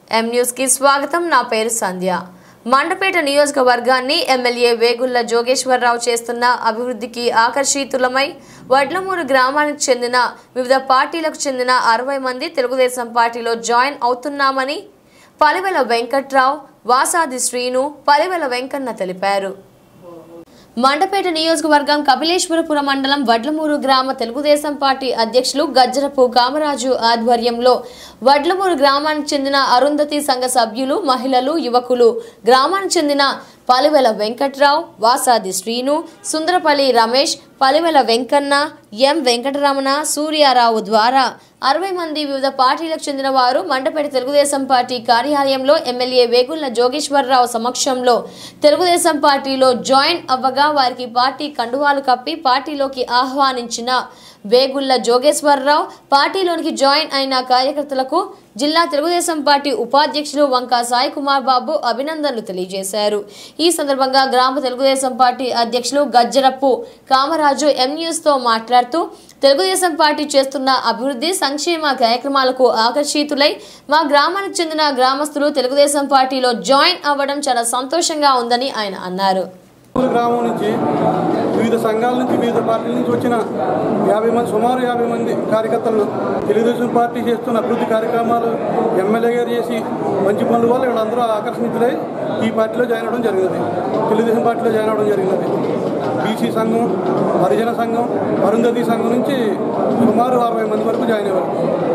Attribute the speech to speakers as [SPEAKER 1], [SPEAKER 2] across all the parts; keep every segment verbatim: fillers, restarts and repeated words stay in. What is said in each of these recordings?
[SPEAKER 1] M news కి స్వాగతం. నా పేరు సంధ్య. మండపేట నియోజకవర్గాన్ని ఎమ్మెల్యే వేగుళ్ల జోగేశ్వరరావు చేస్తున్న అభివృద్ధికి ఆకర్షితులమై వడ్లమూరు గ్రామానికి చెందిన వివిధ పార్టీలకు చెందిన అరవై మంది తెలుగుదేశం పార్టీలో జాయిన్ అవుతున్నామని పలివెల వెంకట్రావు, వాసాది శ్రీను, పలివెల వెంకన్న తెలిపారు. మండపేట నియోజకవర్గం కపిలేశ్వరపురం మండలం వడ్లమూరు గ్రామ తెలుగుదేశం పార్టీ అధ్యక్షులు గజ్జరపు కామరాజు ఆధ్వర్యంలో వడ్లమూరు గ్రామానికి చెందిన అరుంధతి సంఘ సభ్యులు, మహిళలు, యువకులు, గ్రామానికి చెందిన పలివెల వెంకట్రావు, వాసాది శ్రీను, సుందరపల్లి రమేష్, పలివెల వెంకన్న, ఎం వెంకటరమణ, సూర్యారావు ద్వారా అరవై మంది వివిధ పార్టీలకు చెందిన వారు మండపేట తెలుగుదేశం పార్టీ కార్యాలయంలో ఎమ్మెల్యే వేగుళ్ల జోగేశ్వరరావు సమక్షంలో తెలుగుదేశం పార్టీలో జాయిన్ అవ్వగా వారికి పార్టీ కండువాలు కప్పి పార్టీలోకి ఆహ్వానించిన వేగుళ్ల జోగేశ్వరరావు పార్టీలోనికి జాయిన్ అయిన కార్యకర్తలకు జిల్లా తెలుగుదేశం పార్టీ ఉపాధ్యక్షులు వంకా సాయి కుమార్ బాబు అభినందనలు తెలియజేశారు. ఈ సందర్భంగా గ్రామ తెలుగుదేశం పార్టీ అధ్యక్షులు గజ్జరపు కామరాజు ఎం న్యూస్ తో మాట్లాడుతూ తెలుగుదేశం పార్టీ చేస్తున్న అభివృద్ధి సంక్షేమ కార్యక్రమాలకు ఆకర్షితులై మా గ్రామానికి చెందిన గ్రామస్తులు తెలుగుదేశం పార్టీలో జాయిన్ అవ్వడం చాలా సంతోషంగా ఉందని ఆయన అన్నారు.
[SPEAKER 2] గ్రామం నుంచి వివిధ సంఘాల నుంచి వివిధ పార్టీల నుంచి వచ్చిన యాభై మంది సుమారు యాభై మంది కార్యకర్తలను తెలుగుదేశం పార్టీ చేస్తున్న అభివృద్ధి కార్యక్రమాలు ఎమ్మెల్యే గారు చేసి మంచి పనుల వల్ల వీళ్ళందరూ ఆకర్షితులై ఈ పార్టీలో జాయిన్ అవ్వడం జరిగినది. తెలుగుదేశం పార్టీలో జాయిన్ అవ్వడం జరిగినది. బీసీ సంఘం, హరిజన సంఘం, అరుంధతి సంఘం నుంచి సుమారు అరవై మంది వరకు జాయిన్ అయ్యారు.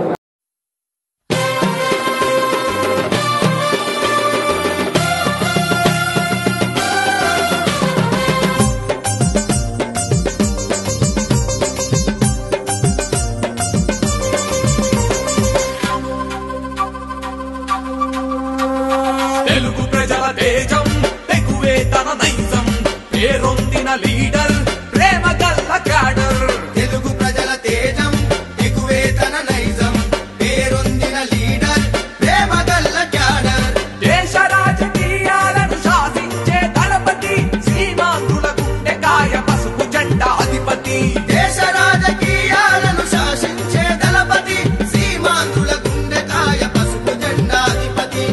[SPEAKER 3] తెలుగు ప్రజల తేజం తెగువే తన నైజం పేరొందిన లీడర్ ప్రేమ గల్ల క్యాడర్.
[SPEAKER 4] తెలుగు ప్రజల తేజం తెగువే తన నైజం పేరొందిన లీడర్ ప్రేమ గల్ల క్యాడర్.
[SPEAKER 3] దేశ రాజకీయాలను శాసించే దళపతి సీమాంధ్రుల గుండెకాయ పసుపు జెండా అధిపతి.
[SPEAKER 4] దేశ రాజకీయాలను శాసించే దళపతి సీమాంధ్రుల గుండెకాయ పసుపు జెండా అధిపతి.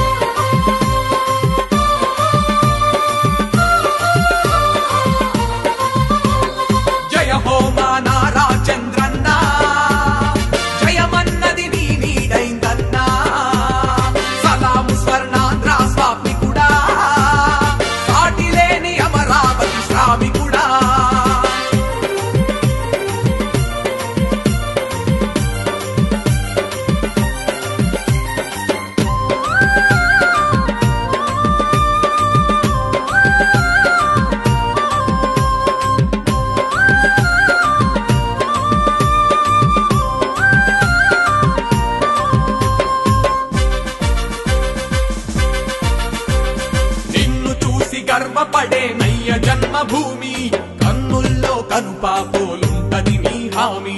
[SPEAKER 3] గర్వపడే నయ్య జన్మభూమి కన్నుల్లో కనుపాపోలుంటది నీ హామీ.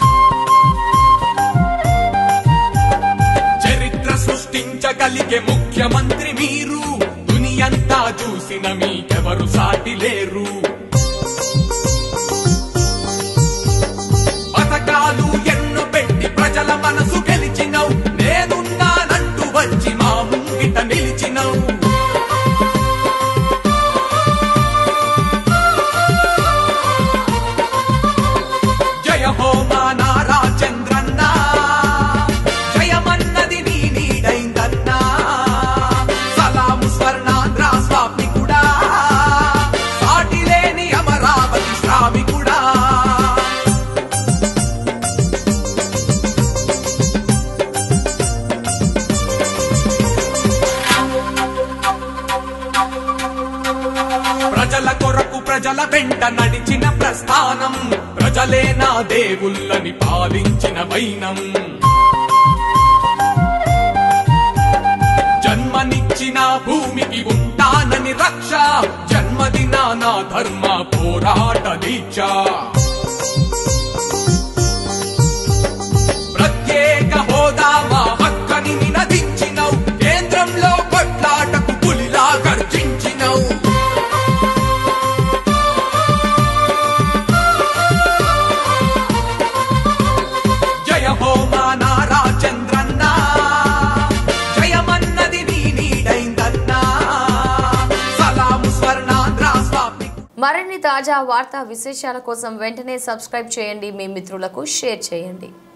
[SPEAKER 3] చరిత్ర సృష్టించగలిగే ముఖ్యమంత్రి మీరు దునియంతా చూసిన మీకెవరు సాటి లేరు. పథకాలు ఎన్నో పెట్టి ప్రజల మనసు గెలిచినవు, నేనున్నానంటూ వచ్చి మా ముంగిట నిలిచినవు. ప్రజల కొరకు ప్రజల వెంట నడిచిన ప్రస్థానం, ప్రజలే నా దేవుళ్ళని పాలించిన వైనం. జన్మనిచ్చిన భూమికి ఉంటానని రక్ష, జన్మదిన నా ధర్మ పోరాట దీక్ష. ప్రత్యేక హోదా మా హక్కని నినదించినవు, కేంద్రంలో కొట్లాటకు పులిలా గర్జించినవు. జయ హో మా నారా చంద్రన్న, జయమన్న
[SPEAKER 1] మరిన్ని తాజా వార్తా విశేషాల కోసం వెంటనే సబ్స్క్రైబ్ చేయండి, మీ మిత్రులకు షేర్ చేయండి.